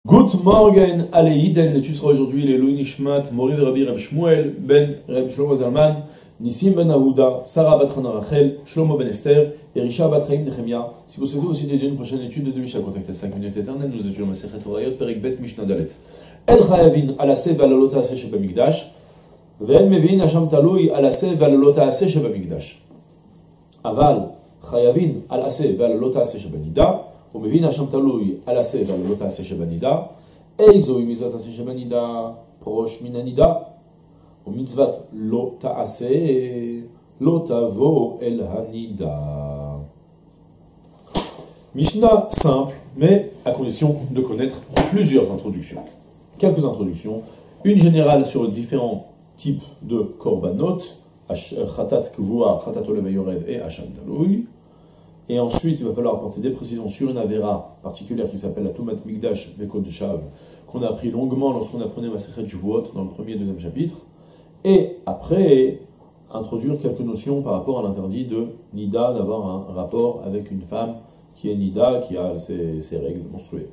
Good morning, Aleiden, l'étude sera aujourd'hui les Louis Nishmat, Morid Rabbi Reb Shmuel, Ben Reb Shlomo Zalman, Nissim Ben Aouda, Sarah Batrana Rachel, Shlomo Ben Esther, Erisha Batraim Nechemia. Si vous souhaitez aussi dédier une prochaine étude de Mishnah, contactez 5 minutes éternelles, nous étudions Masechet Horayot, Perek Bet Mishnah Dalet. El Chayavin, Alase Valalota Ase Sheba Mikdash, Ve'en Mevin Hasham Taloui, Alase Valalota Ase Sheba Mikdash. Aval, Chayavin, Alase Valalota Ase Sheba Nida, ומבין השם תלוי על עשה ועל לא תעשה שבנידה, איזוהי מצוות עשה שבנידה, פרוש מן הנידה, ומצוות לא תעשה, לא תבוא אל הנידה. Mishnah simple, mais à condition de connaître plusieurs introductions. Quelques introductions, une générale sur les différents types de korbanot, chatat kvoa, chatat olev yored et hasham taloui. Et ensuite, il va falloir apporter des précisions sur une avéra particulière qui s'appelle la Tumat Mikdash Vekod Shav, qu'on a appris longuement lorsqu'on apprenait Masechet Shavuot dans le premier et deuxième chapitre. Et après, introduire quelques notions par rapport à l'interdit de Nida, d'avoir un rapport avec une femme qui est Nida, qui a ses règles menstruées.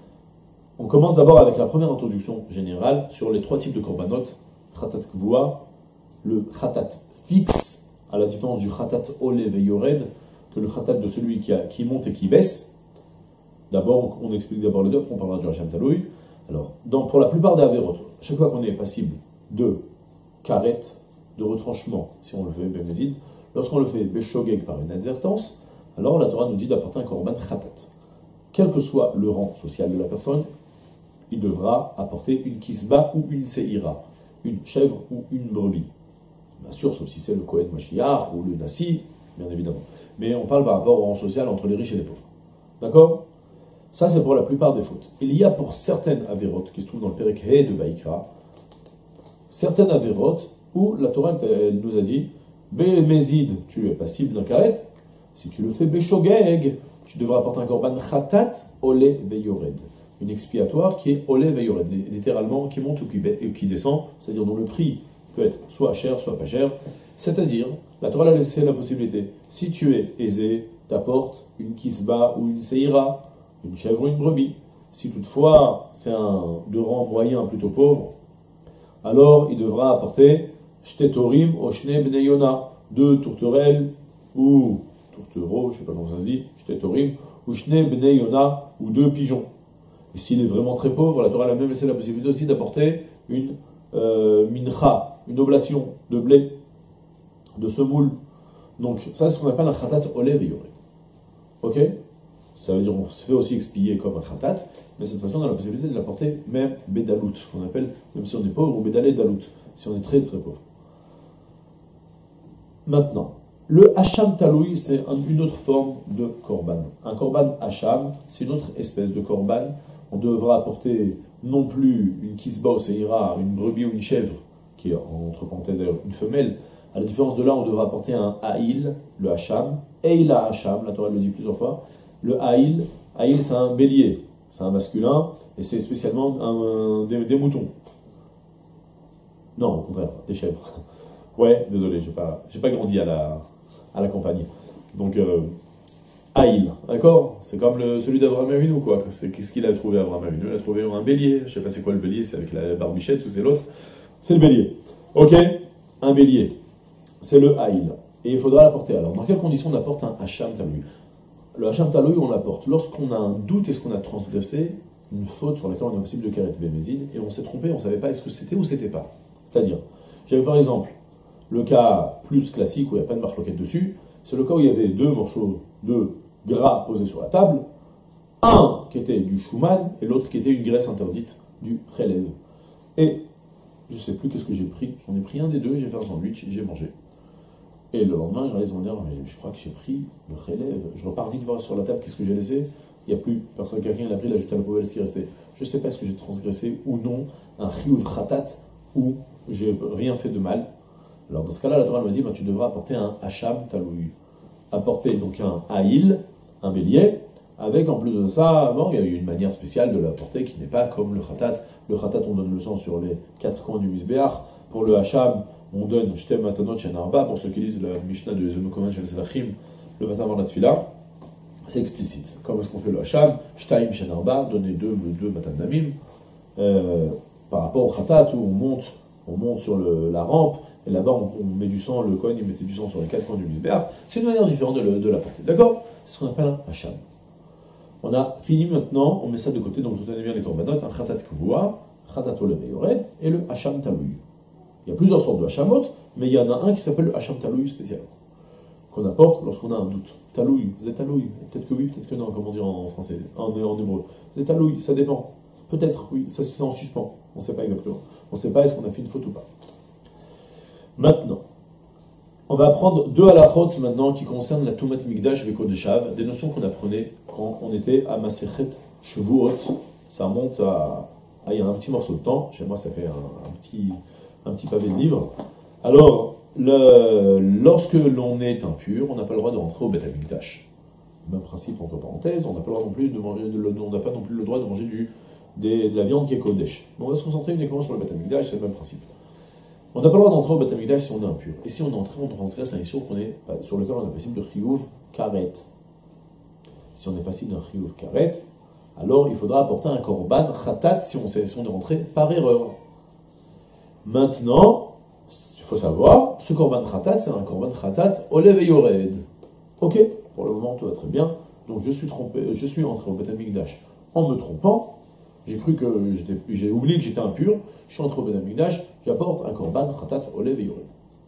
On commence d'abord avec la première introduction générale sur les trois types de korbanot, Khatat Kvoa, le Khatat fixe, à la différence du Khatat Olev et Yored, que le khatat de celui qui monte et qui baisse. D'abord, on explique d'abord le deux, après on parlera du hasham taloui. Alors, pour la plupart des averot, chaque fois qu'on est passible de karet, de retranchement, si on le fait bemezid, lorsqu'on le fait beshogeg par une advertence, alors la Torah nous dit d'apporter un korban khatat. Quel que soit le rang social de la personne, il devra apporter une kisba ou une seira, une chèvre ou une brebis. Bien sûr, sauf si c'est le Kohen Mashiach ou le Nasi, bien évidemment. Mais on parle par rapport au rang social entre les riches et les pauvres. D'accord? Ça, c'est pour la plupart des fautes. Il y a pour certaines avérotes, qui se trouvent dans le Perek He de Vaïkra, certaines avérotes où la Torah elle nous a dit Bémézid, tu es passible d'un karet. Si tu le fais Béshogeg, tu devras apporter un korban Khatat Ole Veyored. Une expiatoire qui est Ole Veyored, littéralement qui monte ou qui descend, c'est-à-dire dont le prix peut être soit cher, soit pas cher. C'est-à-dire, la Torah a laissé la possibilité. Si tu es aisé, t'apportes une kisba ou une seira, une chèvre ou une brebis. Si toutefois, c'est un de rang moyen plutôt pauvre, alors il devra apporter shtetorim o shne bnei yona, deux tourterelles ou tourtereaux, je ne sais pas comment ça se dit, shtetorim ou shne bnei yona, ou deux pigeons. Et s'il est vraiment très pauvre, la Torah a même laissé la possibilité aussi d'apporter une mincha, une oblation de blé, de semoule. Donc ça, c'est ce qu'on appelle un khatat olev et yored. Ok? Ça veut dire qu'on se fait aussi expier comme un khatat, mais cette fois-ci on a la possibilité de l'apporter même bédalout, ce qu'on appelle, même si on est pauvre, ou bédalé dalout, si on est très très pauvre. Maintenant, le hasham taloui, c'est une autre forme de korban. Un korban hasham, c'est une autre espèce de korban. On devra apporter non plus une kisba ou seira, une brebis ou une chèvre, qui est entre parenthèses une femelle. À la différence de là, on devra apporter un haïl, le hacham, eila hacham, la Torah le dit plusieurs fois. Le haïl c'est un bélier, c'est un masculin, et c'est spécialement des moutons. Non, au contraire, des chèvres. Ouais, désolé, j'ai pas grandi à la campagne. Donc, haïl, d'accord? C'est comme celui d'Abraham Avinu, quoi. Qu'est-ce qu'il a trouvé, Abraham Avinu? Il a trouvé un bélier, je sais pas c'est quoi le bélier, c'est avec la barbichette ou c'est l'autre. C'est le bélier. Ok? Un bélier. C'est le haïl. Et il faudra l'apporter. Alors, dans quelles conditions on apporte un hasham taloui? Le hasham taloui, on l'apporte lorsqu'on a un doute, est-ce qu'on a transgressé une faute sur laquelle on est possible de karet bémézid, et on s'est trompé, on ne savait pas est-ce que c'était ou c'était pas. C'est-à-dire, j'avais par exemple le cas plus classique où il n'y a pas de marloquette dessus, c'est le cas où il y avait deux morceaux de gras posés sur la table, un qui était du chouman et l'autre qui était une graisse interdite du relève. Et je ne sais plus qu'est-ce que j'ai pris, j'en ai pris un des deux, j'ai fait un sandwich, j'ai mangé. Et le lendemain, je réalise mon erreur, mais je crois que j'ai pris le relève. Je repars vite voir sur la table qu'est-ce que j'ai laissé. Il n'y a plus, personne, quelqu'un l'a pris, l'a jeté à la poubelle, ce qui restait. Je ne sais pas est-ce que j'ai transgressé ou non un chiyuv khatat ou j'ai rien fait de mal. Alors dans ce cas-là, la Torah m'a dit, tu devras apporter un hasham taloui. Apporter donc un haïl, un bélier, avec en plus de ça, bon, il y a eu une manière spéciale de l'apporter qui n'est pas comme le khatat. Le khatat, on donne le sang sur les quatre coins du misbéach. Pour le hacham, on donne shtem matanot shen arba, pour ceux qui lisent la Mishnah de Zenukoman shel Zvachim, le matin avant la tefila. c'est explicite. Comment est-ce qu'on fait le hacham? Shtaim shenarba, donner deux matan namim, par rapport au khatat où on monte sur la rampe, et là-bas on met du sang, le Kohen il mettait du sang sur les 4 coins du misbéach. C'est une manière différente de la porter. D'accord? C'est ce qu'on appelle un hacham. On a fini maintenant, on met ça de côté, donc retenez bien les korbanot, un khatat kvoua, khatat olev et yored, et le hacham talouy. Il y a plusieurs sortes de hachamot, mais il y en a un qui s'appelle le hacham talouy spécial, qu'on apporte lorsqu'on a un doute. Talouy, vous êtes talouy, peut-être que oui, peut-être que non, comment dire en français, en hébreu. Vous êtes talouy, ça dépend. Peut-être, oui, ça c'est en suspens, on ne sait pas exactement. On ne sait pas est-ce qu'on a fait une faute ou pas. Maintenant, on va apprendre 2 halachot maintenant qui concernent la Tumat Mikdash Vekodeshav, des notions qu'on apprenait quand on était à Masechet Shavuot. Ça remonte à il y a un petit morceau de temps, chez moi ça fait un petit pavé de livre. Alors, lorsque l'on est impur, on n'a pas le droit de rentrer au Beth Amikdash. Même principe entre parenthèses, on n'a pas le droit non plus de manger, on n'a pas non plus le droit de manger de la viande qui est Kodesh. Mais on va se concentrer uniquement sur le Beth Amikdash, c'est le même principe. On n'a pas le droit d'entrer au Beth Amikdash si on est impur. Et si on est entré, on transgresse un issur sur lequel on est passible de chiyuv karet. Si on est passible d'un chiyuv karet, alors il faudra apporter un korban khatat si on est rentré par erreur. Maintenant, il faut savoir, ce korban khatat, c'est un korban khatat olev et yored. Ok, pour le moment tout va très bien. Donc je suis entré au Beth Amikdash en me trompant. J'ai cru que j'ai oublié que j'étais impur. Je suis entré au Beth Amikdash, j'apporte un korban khatat olev et yored.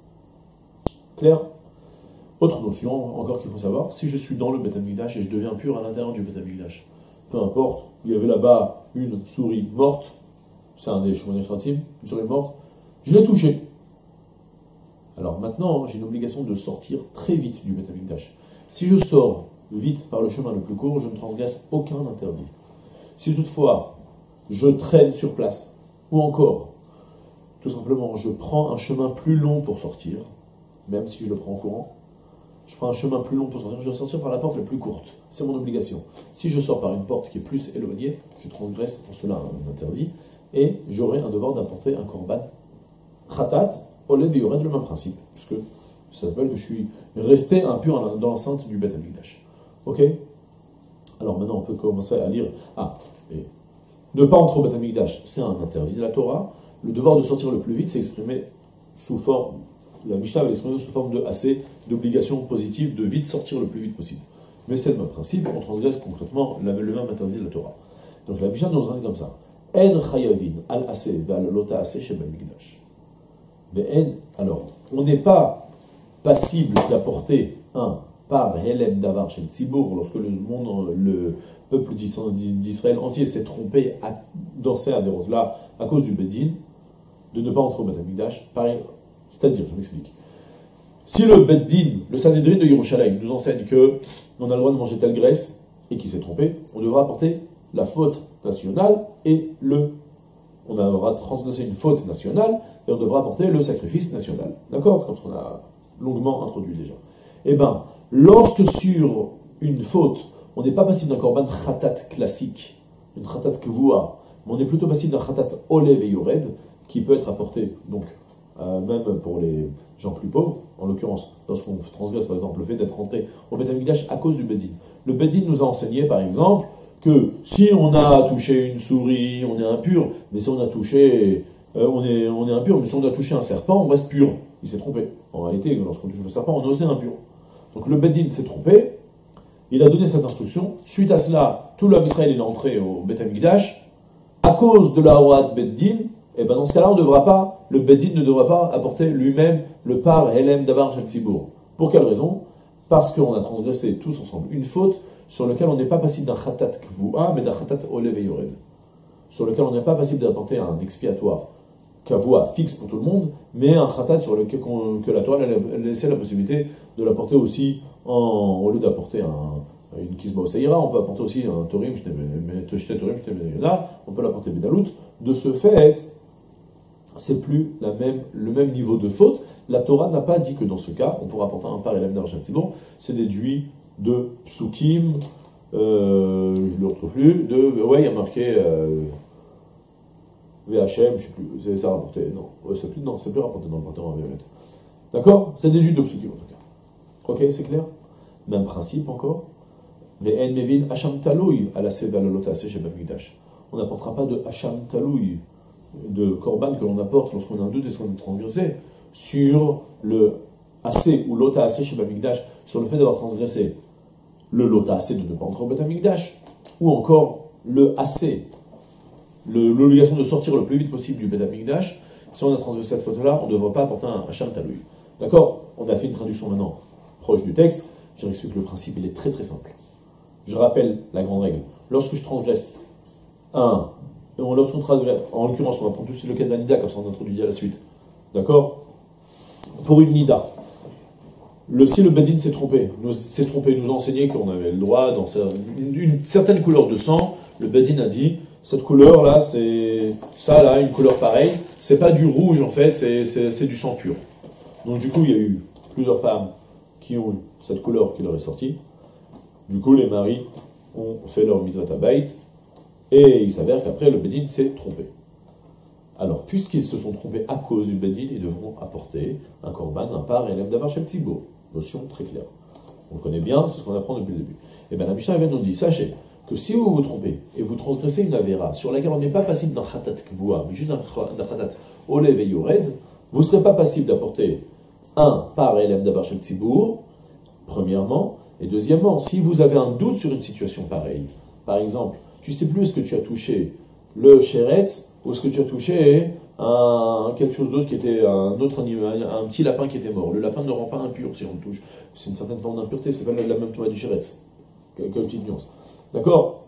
Clair? Autre notion encore qu'il faut savoir, si je suis dans le Beth Amikdash et je deviens impur à l'intérieur du Beth Amikdash, peu importe, il y avait là-bas une souris morte, c'est un des Shemona Shratim, une souris morte, je l'ai touchée. Alors maintenant, j'ai une obligation de sortir très vite du Beth Amikdash. Si je sors vite par le chemin le plus court, je ne transgresse aucun interdit. Si toutefois, je traîne sur place, ou encore, tout simplement, je prends un chemin plus long pour sortir, même si je le prends en courant, je prends un chemin plus long pour sortir, je vais sortir par la porte la plus courte. C'est mon obligation. Si je sors par une porte qui est plus éloignée, je transgresse pour cela un interdit, et j'aurai un devoir d'apporter un korban khatat, olev et yored, le même principe, puisque ça s'appelle que je suis resté impur dans l'enceinte du Beth Amikdash. Ok? Alors maintenant on peut commencer à lire. Et ne pas entrer au Beth Amikdash, c'est un interdit de la Torah. Le devoir de sortir le plus vite, c'est exprimé sous forme, la Mishnah va l'exprimer sous forme de assez d'obligation positive de vite sortir le plus vite possible. Mais c'est le même principe, on transgresse concrètement le même interdit de la Torah. Donc la Mishnah nous enseigne comme ça. En chayavin al aseh ve'al lota aseh shebel mikdash. Alors, on n'est pas passible d'apporter un par Helem Davar chez le Tzibour, lorsque le peuple d'Israël entier s'est trompé dans ces avéros-là à cause du Bedin, de ne pas entrer au Beth Amikdash. C'est-à-dire, je m'explique. Si le Beddin, le Sanhedrin de Yerushalayim, nous enseigne qu'on a le droit de manger telle graisse et qu'il s'est trompé, on devra apporter la faute nationale et on aura transgressé une faute nationale et on devra apporter le sacrifice national. D'accord? Comme ce qu'on a longuement introduit déjà. Eh bien, lorsque sur une faute, on n'est pas passible d'un korban khatat classique, une khatat kvoua, mais on est plutôt passible d'un khatat olev et yored, qui peut être apporté, donc, même pour les gens plus pauvres, en l'occurrence, lorsqu'on transgresse par exemple le fait d'être rentré au Beth Amikdash à cause du Bedin. Le Bedin nous a enseigné par exemple que si on a touché une souris, on est impur, mais si on a touché, on est impur, mais si on a touché un serpent, on reste pur. Il s'est trompé. En réalité, lorsqu'on touche le serpent, on est aussi impur. Donc le Bedin s'est trompé, il a donné cette instruction. Suite à cela, tout l'homme Israël est entré au Beth Amikdash à cause de la Horat Bedin. Et bien dans ce cas-là, le Bedin ne devra pas apporter lui-même le par Helem Davar Shel Tzibour. Pour quelle raison? Parce qu'on a transgressé tous ensemble une faute sur laquelle on n'est pas passible d'un khatat kvoua, mais d'un khatat olev et yored. Sur lequel on n'est pas passible d'apporter un expiatoire kavoua fixe pour tout le monde, mais un khatat sur lequel que la Torah a laissé la possibilité de l'apporter aussi, au lieu d'apporter une kisba oseira, on peut apporter aussi un torim, on peut l'apporter bedalout. De ce fait, c'est plus le même niveau de faute. La Torah n'a pas dit que dans ce cas, on pourra apporter un par Elem d'argent. C'est déduit de psukim, je ne le retrouve plus, il y a marqué VHM, je ne sais plus, c'est ça rapporté, c'est plus rapporté dans le porteur en violette. D'accord? C'est déduit de psukim en tout cas. Ok, c'est clair? Même principe encore. Ve'en mevin hacham taloui à la seva lolota aseh shebamikdash. On n'apportera pas de hacham taloui, de korban que l'on apporte lorsqu'on a un doute et qu'on a transgressé, sur le assez ou lota assez chez Bamikdash, sur le fait d'avoir transgressé le lota assez de ne pas entrer au Beth Amikdash, ou encore le assez, l'obligation de sortir le plus vite possible du Beth Amikdash. Si on a transgressé cette faute-là, on ne devrait pas apporter un hacham taloui. D'accord? On a fait une traduction maintenant proche du texte. Je réexplique le principe, il est très très simple. Je rappelle la grande règle. Lorsque je transgresse lorsqu'on transgresse, en l'occurrence, on va prendre tout de suite le cas de la nida, comme ça on introduit à la suite. D'accord? Pour une nida, si le Bedin s'est trompé, nous a enseigné qu'on avait le droit, dans une certaine couleur de sang, le Bedin a dit, cette couleur-là, c'est ça, là, une couleur pareille, c'est pas du rouge en fait, c'est du sang pur. Donc du coup, il y a eu plusieurs femmes qui ont eu cette couleur qui leur est sortie. Du coup, les maris ont fait leur mitzvah habayit, et il s'avère qu'après, le Bedin s'est trompé. Alors, puisqu'ils se sont trompés à cause du Bedin, ils devront apporter un korban, un par et davar shem tzibur. Notion très claire. On le connaît bien, c'est ce qu'on apprend depuis le début. Et bien la Mishnah nous dit, sachez que si vous vous trompez et vous transgressez une avéra sur laquelle on n'est pas passible d'un khatat kvoua, mais juste d'un khatat olev et yored, vous ne serez pas passible d'apporter un par et davar shem tzibur, premièrement, et deuxièmement, si vous avez un doute sur une situation pareille, par exemple, tu ne sais plus ce que tu as touché le sheretz ou ce que tu as touché quelque chose d'autre qui était un autre animal, un petit lapin qui était mort. Le lapin ne rend pas impur si on le touche. C'est une certaine forme d'impureté, c'est pas la même toile du sheretz. Quelques petites nuances. D'accord?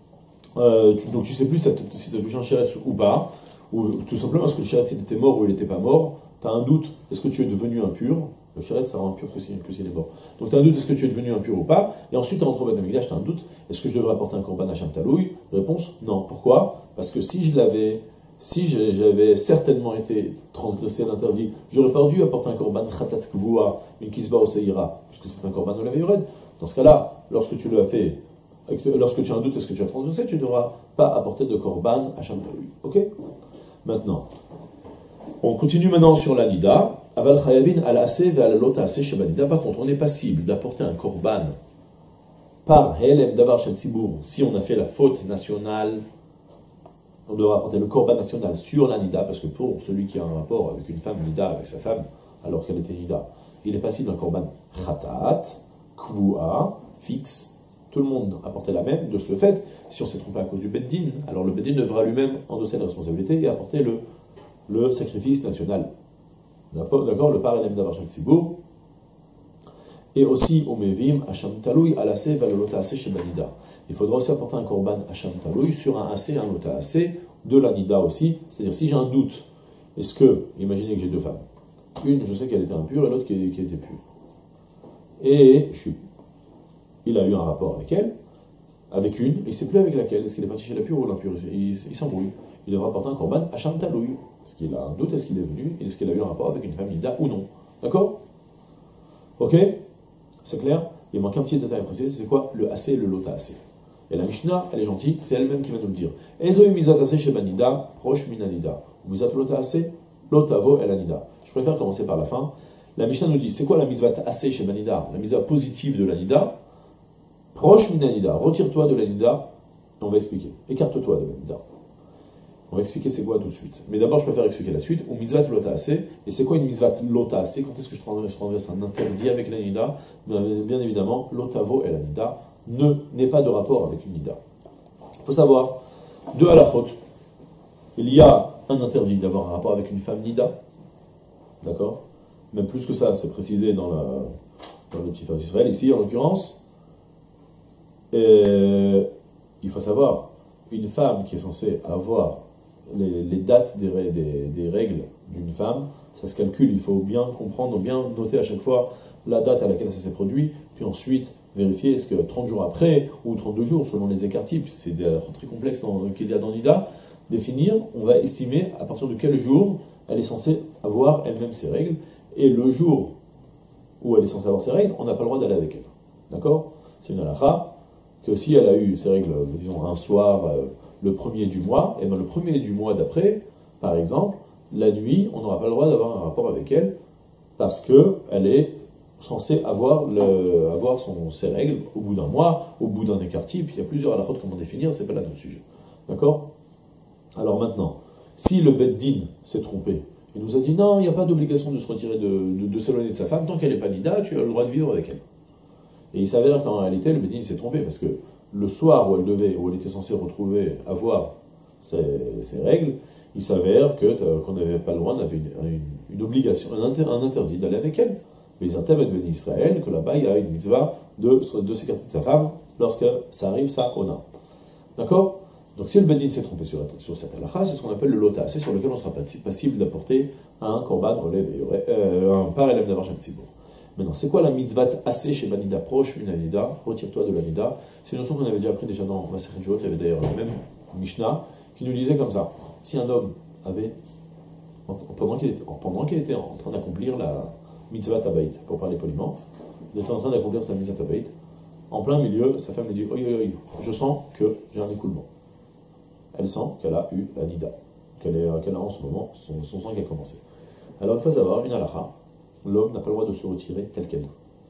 Donc tu sais plus si tu as touché un sheretz ou pas, ou tout simplement parce que le sheretz il était mort ou il n'était pas mort, tu as un doute, est-ce que tu es devenu impur? Le sheretz ça rend impur que s'il est mort. Donc tu as un doute, est-ce que tu es devenu impur ou pas? Et ensuite tu rentres au Beth Amikdash, tu as un doute, est-ce que je devrais apporter un korban hacham taloui? Réponse, non. Pourquoi? Parce que si j'avais certainement été transgressé à l'interdit, j'aurais pas dû apporter un korban khatat kvoua, une kisba au seira, puisque c'est un korban olev yored. Dans ce cas-là, lorsque tu l'as fait, lorsque tu as un doute, est-ce que tu as transgressé, tu ne devras pas apporter de korban hacham taloui. Ok? Maintenant, on continue maintenant sur la nida. Aval chayavin al aseh ve al lota aseh shebanida. Par contre, on est passible d'apporter un korban par helem davar shel tzibur si on a fait la faute nationale. On devra apporter le korban national sur la nida, parce que pour celui qui a un rapport avec une femme nida, avec sa femme, alors qu'elle était nida, il est passible d'un korban khatat, kvoua, fixe. Tout le monde apportait la même. De ce fait, si on s'est trompé à cause du beddin, alors le beddin devra lui-même endosser la responsabilité et apporter le sacrifice national. D'accord? Le par elem davar shel tzibur. Et aussi, au mevim, hacham taloui, alaseh, valolota aseh shebanida. Il faudra aussi apporter un korban hacham taloui sur un aseh, un lota aseh, de la nida aussi. C'est-à-dire, si j'ai un doute, est-ce que, imaginez que j'ai deux femmes. Une, je sais qu'elle était impure, et l'autre qui était pure. Et il a eu un rapport avec elle, avec une, et il ne sait plus avec laquelle. Est-ce qu'il est parti chez la pure ou l'impure? Il s'embrouille. Il devra apporter un korban hacham taloui. Est-ce qu'il a un doute? Est-ce qu'il est venu? Est-ce qu'il a eu un rapport avec une femme nida ou non? D'accord? Ok? C'est clair? Il manque un petit détail à préciser, c'est quoi? Le assez et le lota assez. Et la Mishnah, elle est gentille, c'est elle-même qui va nous le dire. Ezoi mizat assez chez Banida, proche minanida. Mizat lota assez, lotavo el anida. Je préfère commencer par la fin. La Mishnah nous dit, c'est quoi la mizvat assez chez Banida? La mizvat positive de l'anida, proche minanida. Retire-toi de l'anida, on va expliquer. Écarte-toi de l'anida. On va expliquer c'est quoi tout de suite. Mais d'abord, je préfère expliquer la suite. Ou mitzvat lota assez. Et c'est quoi une mitzvat lota assez? Quand est-ce que je transgresse un interdit avec la nida? Bien évidemment, lotavo et la nida n'est pas de rapport avec une nida. Il faut savoir, de halachot, il y a un interdit d'avoir un rapport avec une femme nida. D'accord? Même plus que ça, c'est précisé dans le petit phare d'Israël, ici en l'occurrence. Et il faut savoir, une femme qui est censée avoir les dates des règles d'une femme, ça se calcule, il faut bien comprendre, bien noter à chaque fois la date à laquelle ça s'est produit, puis ensuite vérifier est-ce que 30 jours après ou 32 jours, selon les écarts types, c'est très complexe qu'il y a dans l'IDA, définir, on va estimer à partir de quel jour elle est censée avoir elle-même ses règles, et le jour où elle est censée avoir ses règles, on n'a pas le droit d'aller avec elle. D'accord? C'est une halakha, que si elle a eu ses règles, disons, un soir, le premier du mois, et bien le premier du mois d'après, par exemple, la nuit, on n'aura pas le droit d'avoir un rapport avec elle, parce qu'elle est censé avoir ses règles au bout d'un mois, au bout d'un écart type. Il y a plusieurs halachot comment définir, c'est pas là notre sujet. D'accord? Alors maintenant, si le Beth Din s'est trompé, il nous a dit non, il n'y a pas d'obligation de se retirer, de s'éloigner de sa femme, tant qu'elle n'est pas nida, tu as le droit de vivre avec elle. Et il s'avère qu'en réalité, le Beth Din s'est trompé, parce que le soir où elle était censée avoir ses règles, il s'avère qu'on n'avait pas le droit, on avait une obligation, un interdit d'aller avec elle. Les Atem et Béni Israël, que là-bas il y a une mitzvah de s'écarter de sa femme lorsque ça arrive, ça ona. D'accord? Donc si le Bedin s'est trompé sur cette halakha, c'est ce qu'on appelle le lota, c'est sur lequel on sera passible d'apporter un korban relève, un par élève d'avoir chaque tzibour. Maintenant, c'est quoi la mitzvah assez chez Banida proche, Minanida, retire-toi de la nida? C'est une notion qu'on avait déjà appris déjà dans Masechet Jot, il y avait d'ailleurs la même Mishnah qui nous disait comme ça. Si un homme avait, pendant qu'il était en train d'accomplir la mitzvah tabaït, pour parler poliment, il était en train d'accomplir sa mitzvah tabaït, en plein milieu, sa femme lui dit « Oi, oi, oi, je sens que j'ai un écoulement. » Elle sent qu'elle a eu la nida, qu'elle a en ce moment son sang qui a commencé. Alors il faut savoir, une halakha, l'homme n'a pas le droit de se retirer tel quel.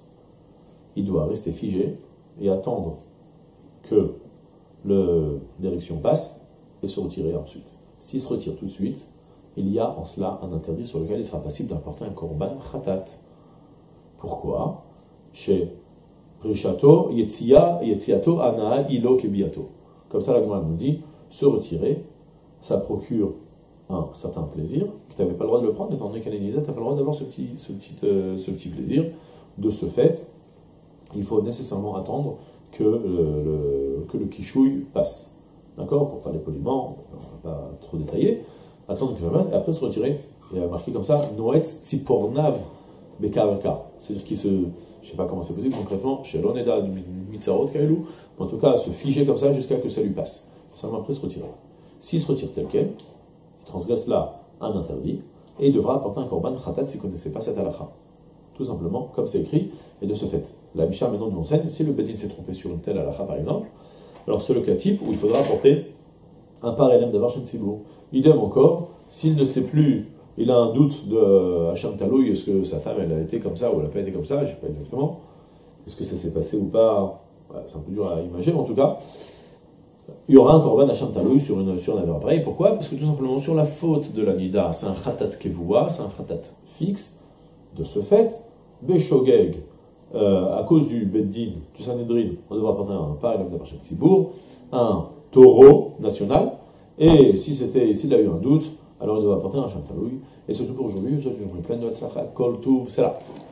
Il doit rester figé et attendre que l'érection passe et se retirer ensuite. S'il se retire tout de suite, il y a en cela un interdit sur lequel il sera possible d'apporter un korban khatat. Pourquoi? Chez Rishato, Yetziato, Anaa, Ilo, Kebiato. Comme ça, la Gemara nous dit, se retirer, ça procure un certain plaisir, que tu n'avais pas le droit de le prendre, étant donné qu'elle est nida, tu n'as pas le droit d'avoir ce petit plaisir. De ce fait, il faut nécessairement attendre que le kishouille passe. D'accord? Pour parler poliment, on ne va pas trop détailler. Attendre que ça passe, et après se retirer. Il y a marqué comme ça, Noet Tzipornav Bekavaka. C'est-à-dire qu'il je ne sais pas comment c'est possible concrètement, chez l'oneda Mitzarot Kaelou, mais en tout cas, se figer comme ça jusqu'à que ça lui passe. Seulement après se retirer. S'il se retire tel quel, il transgresse là un interdit, et il devra apporter un korban khatat s'il ne connaissait pas cette halakha. Tout simplement, comme c'est écrit, et de ce fait. La Mishnah maintenant nous enseigne, si le Bedin s'est trompé sur une telle halakha par exemple, alors c'est le cas type où il faudra apporter un par élève d'avar shen tzibour. Idem encore, s'il ne sait plus, il a un doute de Hacham Taloui, est-ce que sa femme elle a été comme ça ou elle n'a pas été comme ça, je ne sais pas exactement. Est-ce que ça s'est passé ou pas? Ouais, c'est un peu dur à imaginer, mais en tout cas, il y aura un korban Hacham Taloui sur un aver pareil. Pourquoi? Parce que tout simplement, sur la faute de la nida, c'est un khatat kevoua, c'est un khatat fixe. De ce fait, Beshogeg, à cause du Beddin, du Sanhedrin, on devra apporter un par élève d'avar shen tzibour, un taureau national, et s'il a eu un doute, alors il doit apporter un Hacham Taloui. Et c'est tout pour aujourd'hui. Je vous souhaite une journée pleine de Hatzlacha. Kol Tuv, c'est là.